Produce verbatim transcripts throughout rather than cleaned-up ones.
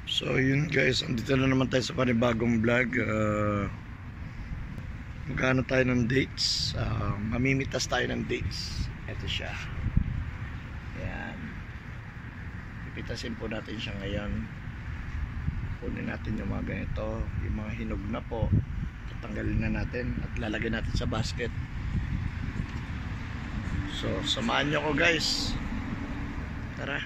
So yun guys, andito na naman tayo sa panibagong vlog. uh, Magkano tayo ng dates, uh, mamimitas tayo ng dates. Ito siya. Ayan, pipitasin po natin siya ngayon. Kunin natin yung mga ganito, yung mga hinog na po, tatanggalin na natin at lalagyan natin sa basket. So samahan nyo ko guys, tara.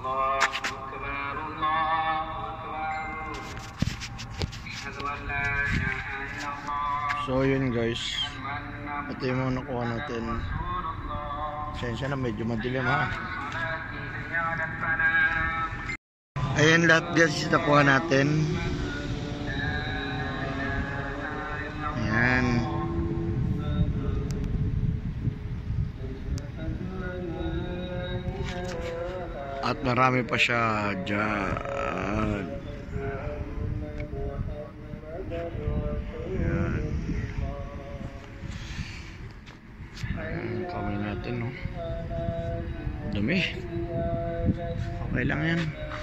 So yun guys, ito yung mga nakuha natin. Sensya na medyo madilim ha. Ayan lahat guys, nakuha natin. Ayan. At marami pa siya dyan. Ayan. Ayan, kamay natin, no? Dumi. Okay lang yan.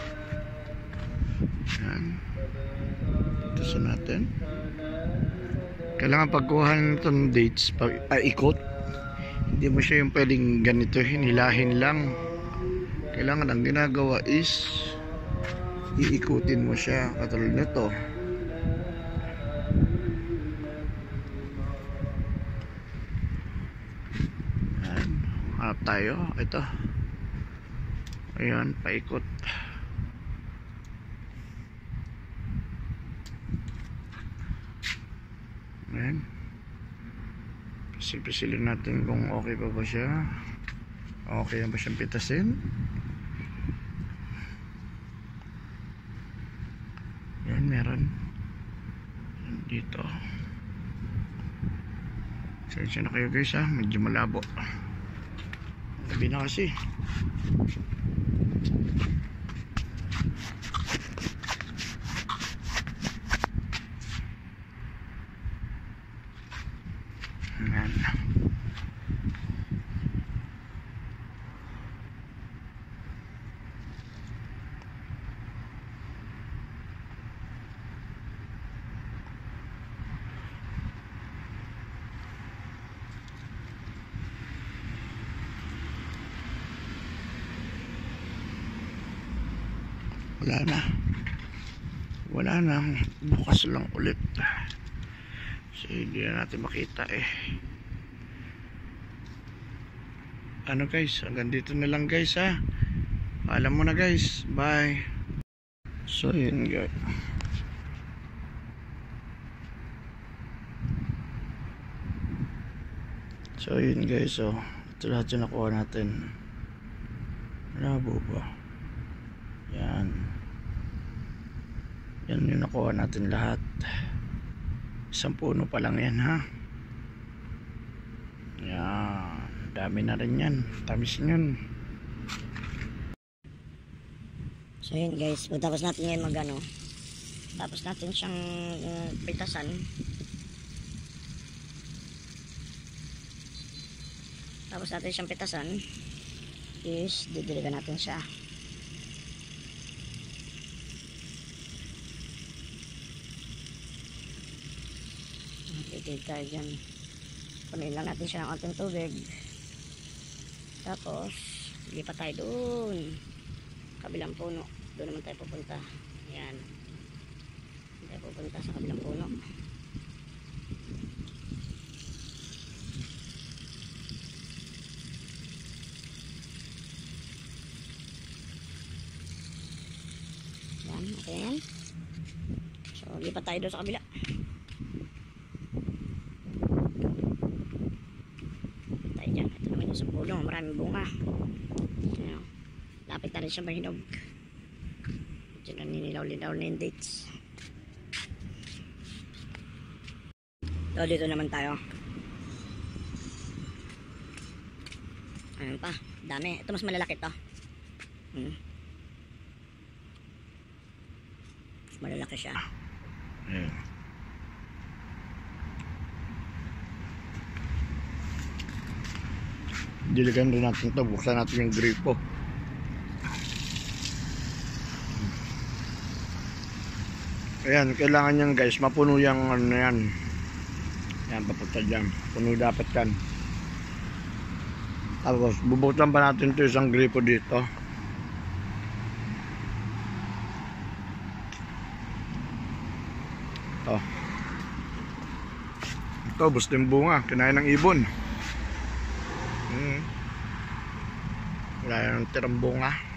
Ayan. Ito sa natin. Kailangan pagkuha nito ng dates, pag, ah, ikot. Hindi mo siya yung pwedeng ganito, hinilahin lang. Kailangan ang ginagawa is iikutin mo siya katulad nito. Ayan. Hanap tayo. Ito. Ayan, paikot. Ayan. Pisil-pisilin natin kung okay pa ba siya. Okay na ba siyang pitasin. Yan, meron dito. Sensya na kayo guys ha, medyo malabo. Gabi na kasi. Yan. Wala na. Wala na. Bukas lang ulit. So hindi na natin makita eh. Ano guys, hanggang dito na lang guys ha. Alam mo na guys. Bye. So yun guys. So yun guys. So ito lahat yung nakuha natin. Malabo ba? Yan. Yan yung nakuha natin lahat. Isang puno pa lang yan ha. Yan. Dami na rin yan. Tamis yan. So yun guys, tapos natin ngayon mag ano, tapos natin siyang uh, pitasan. Tapos natin siyang pitasan is didiligan natin siya. Titig tayo dyan. Punuin lang natin siya ng ating tubig. Tapos lipat tayo doon kabilang puno. Doon naman tayo pupunta. Ayan. Tayo pupunta sa kabilang puno. Ayan. Okay yan. So lipat tayo doon sa kabila. Sa puno, maraming bunga. Ayan. Lapit na rin siya mahinog. Diyan na ninilaw-linaw na yung dates. So dito naman tayo. Ayan pa, dami. Ito mas malalaki to. Hmm. Malalaki siya. Ayan. Diligan rin natin ito. Buksan natin yung gripo. Ayan, kailangan yan guys. Mapuno yung ano yan. Ayan, papunta dyan. Puno dapat yan. Tapos, bubuksan pa natin ito isang gripo dito. Ito. Ito, gusto yung bunga. Kinain ng ibon. Hmm. Wala yung tirang bunga.